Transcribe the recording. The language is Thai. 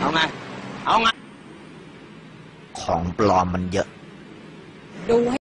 เอาไงเอาไงของปลอมมันเยอะดู